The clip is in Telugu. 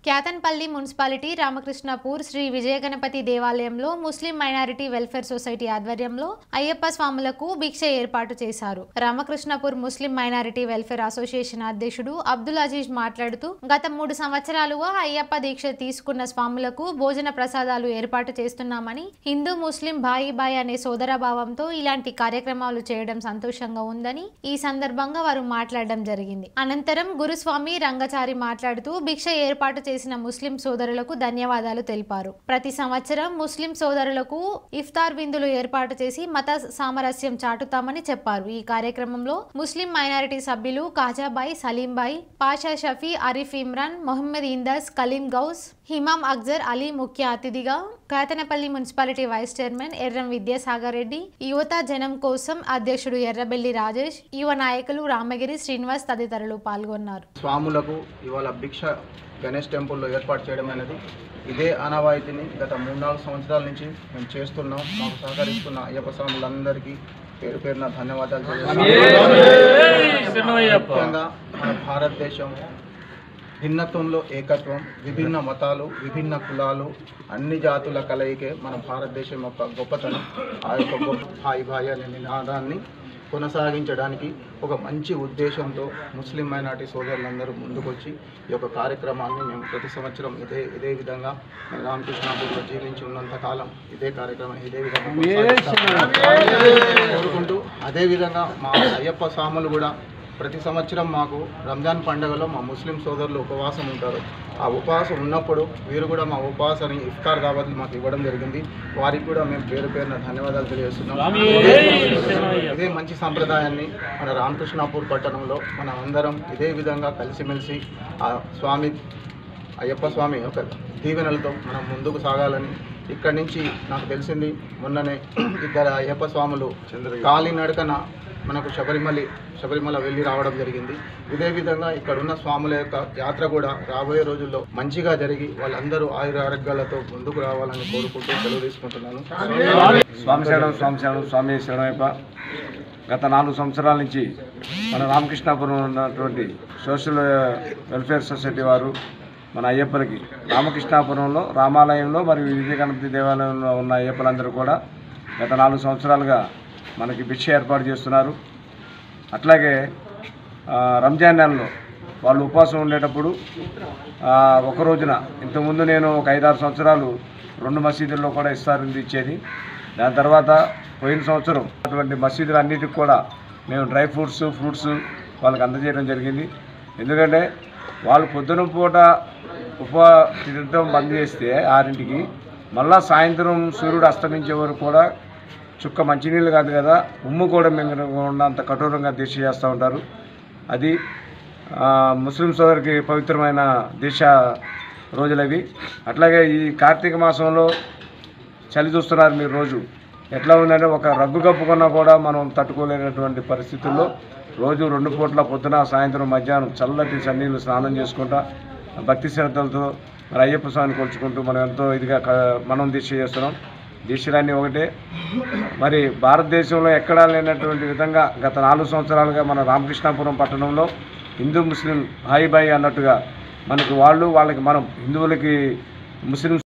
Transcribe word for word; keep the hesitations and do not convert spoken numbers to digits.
క్యాతన్పల్లి మున్సిపాలిటీ రామకృష్ణపూర్ శ్రీ విజయగణపతి దేవాలయంలో ముస్లిం మైనారిటీ వెల్ఫేర్ సొసైటీ ఆధ్వర్యంలో అయ్యప్ప స్వాములకు భిక్ష ఏర్పాటు చేశారు. Ramakrishnapur Muslim minority welfare association అధ్యక్షుడు అబ్దుల్ అజీజ్ మాట్లాడుతూ గత మూడు సంవత్సరాలుగా అయ్యప్ప దీక్ష తీసుకున్న స్వాములకు భోజన ప్రసాదాలు ఏర్పాటు చేస్తున్నామని, హిందూ ముస్లిం బాయి బాయి అనే సోదరభావంతో ఇలాంటి కార్యక్రమాలు చేయడం సంతోషంగా ఉందని ఈ సందర్భంగా వారు మాట్లాడడం జరిగింది. అనంతరం గురుస్వామి రంగచారి మాట్లాడుతూ భిక్ష ఏర్పాటు చేసిన ముస్లిం సోదరులకు ధన్యవాదాలు తెలిపారు. ప్రతి సంవత్సరం ముస్లిం సోదరులకు ఇఫ్తార్ విందులు ఏర్పాటు చేసి మత సామరస్యం చాటుతామని చెప్పారు. ఈ కార్యక్రమంలో ముస్లిం మైనారిటీ సభ్యులు కాజాబాయి, సలీంబాయి, పాషా షఫీ, అరిఫ్ ఇమ్రాన్, మొహమ్మద్ ఇందస్, కలీం గౌస్, హిమాం అక్జర్ అలీ ముఖ్య అతిథిగా, Ketanapalli municipality vice chairman Erram Vidyasagar Reddy, యువత జనం కోసం అధ్యక్షుడు ఎర్రబెల్లి రాజేష్, యువ నాయకులు రామగిరి శ్రీనివాస్ తదితరులు పాల్గొన్నారు. స్వాములకు ఇవాళ భిక్ష గణేష్ టెంపుల్లో ఏర్పాటు చేయడం అనేది ఇదే ఆనవాయితీని గత మూడు నాలుగు సంవత్సరాల నుంచి మేము చేస్తున్నాం. మాకు సహకరిస్తున్న అయ్యప్ప స్వాములందరికీ పేరు పేరున ధన్యవాదాలు తెలియజేస్తున్నాం. ముఖ్యంగా మన భారతదేశం భిన్నత్వంలో ఏకత్వం, విభిన్న మతాలు, విభిన్న కులాలు, అన్ని జాతుల కలయికే మన భారతదేశం యొక్క గొప్పతనం. ఆ యొక్క గొప్ప భాయి భాయి అనే నినాదాన్ని కొనసాగించడానికి ఒక మంచి ఉద్దేశంతో ముస్లిం మైనారిటీ సోదరులందరూ ముందుకొచ్చి ఈ యొక్క కార్యక్రమాన్ని మేము ప్రతి సంవత్సరం ఇదే ఇదే విధంగా రామకృష్ణపూర్లో జీవించి ఉన్నంతకాలం ఇదే కార్యక్రమం ఇదే విధంగా కోరుకుంటూ, అదేవిధంగా మా అయ్యప్ప స్వాములు కూడా ప్రతి సంవత్సరం మాకు రంజాన్ పండుగలో మా ముస్లిం సోదరులు ఉపవాసం ఉంటారు. ఆ ఉపవాసం ఉన్నప్పుడు వీరు కూడా మా ఉపవాసాన్ని ఇఫ్తార్ దావత్లు మాకు ఇవ్వడం జరిగింది. వారికి కూడా మేము పేరు పేరున ధన్యవాదాలు తెలియజేస్తున్నాం. ఇదే మంచి సంప్రదాయాన్ని మన రామకృష్ణపూర్ పట్టణంలో మనం అందరం ఇదే విధంగా కలిసిమెలిసి ఆ స్వామి అయ్యప్ప స్వామి యొక్క దీవెనలతో మనం ముందుకు సాగాలని, ఇక్కడి నుంచి నాకు తెలిసింది మొన్ననే ఇద్దరు అయ్యప్ప స్వాములు కాలినడకన మనకు శబరిమల శబరిమల వెళ్ళి రావడం జరిగింది. ఇదే విధంగా ఇక్కడ ఉన్న స్వాముల యొక్క యాత్ర కూడా రాబోయే రోజుల్లో మంచిగా జరిగి వాళ్ళందరూ ఆయుర ఆరోగ్యాలతో ముందుకు రావాలని కోరుకుంటూ సెలవు తీసుకుంటున్నాను. స్వామి శరణం, స్వామి శరణం, స్వామి శరణయ్యప్ప. గత నాలుగు సంవత్సరాల నుంచి మన రామకృష్ణాపురం ఉన్నటువంటి సోషల్ వెల్ఫేర్ సొసైటీ వారు మన అయ్యప్పలకి రామకృష్ణాపురంలో రామాలయంలో మరియు విజయగణపతి దేవాలయంలో ఉన్న అయ్యప్పలందరూ కూడా గత నాలుగు సంవత్సరాలుగా మనకి భిక్ష ఏర్పాటు చేస్తున్నారు. అట్లాగే రంజాన్ నెలలో వాళ్ళు ఉపవాసం ఉండేటప్పుడు ఒక రోజున ఇంతకుముందు నేను ఒక ఐదారు సంవత్సరాలు రెండు మసీదుల్లో కూడా ఇస్తారని ఇచ్చేది. దాని తర్వాత పోయిన సంవత్సరం అటువంటి మసీదులు అన్నిటికి కూడా మేము డ్రై ఫ్రూట్స్ ఫ్రూట్స్ వాళ్ళకి అందజేయడం జరిగింది. ఎందుకంటే వాళ్ళు పొద్దున పూట ఉపా తినడం బంద్ చేస్తే ఆరింటికి మళ్ళా సాయంత్రం సూర్యుడు అస్తమించే వరకు కూడా చుక్క మంచినీళ్ళు కాదు కదా, ఉమ్ము కూడా మింగకుండా అంత కఠోరంగా దీక్ష చేస్తూ ఉంటారు. అది ముస్లిం సోదరికి పవిత్రమైన దీక్ష రోజులవి. అట్లాగే ఈ కార్తీక మాసంలో చలి చూస్తున్నారు మీరు. రోజు ఎట్లా ఉందంటే ఒక రగ్గు కప్పుకున్నా కూడా మనం తట్టుకోలేనటువంటి పరిస్థితుల్లో రోజు రెండు పూట్ల పొద్దున సాయంత్రం మధ్యాహ్నం చల్లటి చన్నీళ్ళు స్నానం చేసుకుంటా భక్తి శ్రద్ధలతో మరి అయ్యప్ప స్వామిని కొలుచుకుంటూ మనం ఎంతో ఇదిగా మనం దీక్ష చేస్తున్నాం. దీక్షలన్నీ ఒకటే. మరి భారతదేశంలో ఎక్కడా లేనటువంటి విధంగా గత నాలుగు సంవత్సరాలుగా మన రామకృష్ణాపురం పట్టణంలో హిందూ ముస్లిం భాయి భాయి అన్నట్టుగా మనకు వాళ్ళు వాళ్ళకి మనం హిందువులకి ముస్లిం